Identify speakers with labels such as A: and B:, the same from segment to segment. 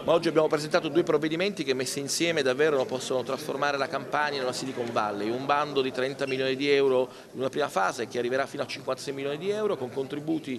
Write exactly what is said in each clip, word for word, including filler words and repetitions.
A: Ma oggi abbiamo presentato due provvedimenti che messi insieme davvero possono trasformare la Campania in una Silicon Valley, un bando di trenta milioni di euro in una prima fase che arriverà fino a cinquantasei milioni di euro con contributi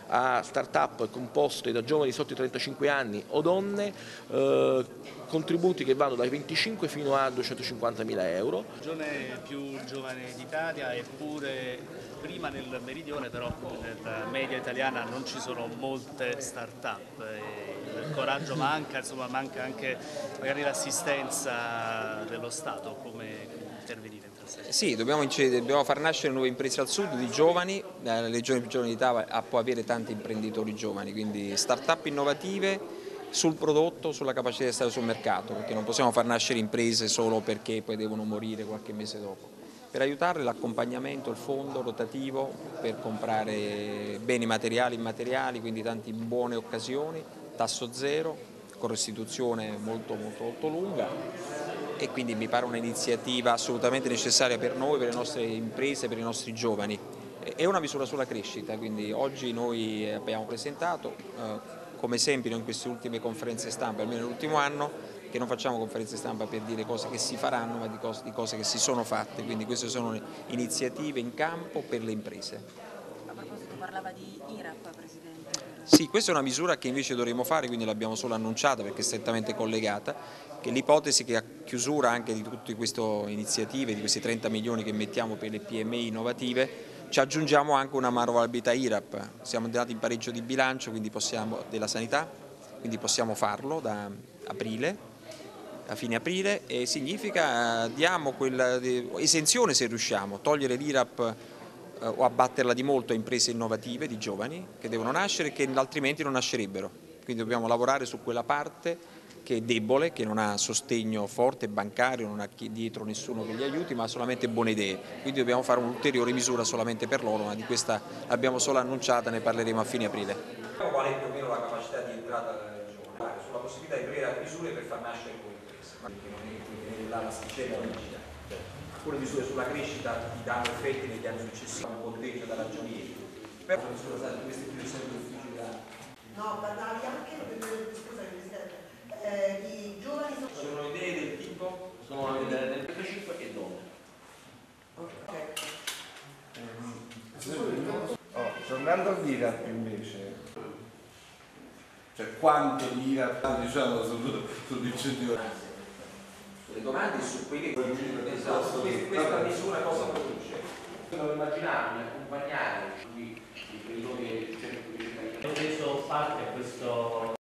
A: a start-up composte da giovani sotto i trentacinque anni o donne, eh, contributi che vanno dai venticinque fino a duecentocinquantamila euro.
B: La regione più giovane d'Italia, eppure prima nel meridione, però nella media italiana non ci sono molte start-up, il coraggio manca, insomma manca anche magari l'assistenza dello Stato. Come intervenire in tal senso?
C: Sì, dobbiamo, dobbiamo far nascere nuove imprese al sud di giovani, la regione più giovane d'Italia può avere tanti imprenditori giovani, quindi start-up innovative sul prodotto, sulla capacità di stare sul mercato, perché non possiamo far nascere imprese solo perché poi devono morire qualche mese dopo. Per aiutarle l'accompagnamento, il fondo rotativo per comprare beni materiali e immateriali, quindi tante buone occasioni, tasso zero, con restituzione molto, molto, molto lunga, e quindi mi pare un'iniziativa assolutamente necessaria per noi, per le nostre imprese, per i nostri giovani. È una misura sulla crescita, quindi oggi noi abbiamo presentato, eh, come sempre in queste ultime conferenze stampa, almeno nell'ultimo anno, che non facciamo conferenze stampa per dire cose che si faranno, ma di cose, di cose che si sono fatte, quindi queste sono iniziative in campo per le imprese.
D: A proposito, parlava di I R A P, Presidente.
C: Sì, questa è una misura che invece dovremo fare, quindi l'abbiamo solo annunciata perché è strettamente collegata, che l'ipotesi che a chiusura anche di tutte queste iniziative, di questi trenta milioni che mettiamo per le P M I innovative, ci aggiungiamo anche una manovabilità I R A P. Siamo andati in pareggio di bilancio, quindi possiamo, della sanità, quindi possiamo farlo da aprile, a fine aprile, e significa diamo quella esenzione se riusciamo, togliere l'I R A P eh, o abbatterla di molto a imprese innovative di giovani che devono nascere e che altrimenti non nascerebbero. Quindi dobbiamo lavorare su quella parte che è debole, che non ha sostegno forte bancario, non ha dietro nessuno che li aiuti, ma ha solamente buone idee. Quindi dobbiamo fare un'ulteriore misura solamente per loro, ma di questa l'abbiamo solo annunciata, ne parleremo a fine aprile. Qual è più o meno la capacità di entrata della regione? Sulla possibilità di avere misure per far nascere nuove imprese, perché non è l'asticella rigida. Alcune misure sulla crescita ti danno effetti negli anni successivi, un ponteggio da ragionieri. Però queste più sempre difficili da...
E: No, parlavi anche, scusa Presidente, eh, i giovani sono...
A: Sono idee del tipo? Sono idee del trentacinque e donne.
E: Ok.
F: Oh, tornando all'I R A P invece, cioè quanto l'I R A P diciamo sull'incentivo?
C: Le domande su quelli che esatto, questa misura cosa produce? Devo immaginare di accompagnare gli imprenditori e i cittadini.
B: Ho preso parte a questo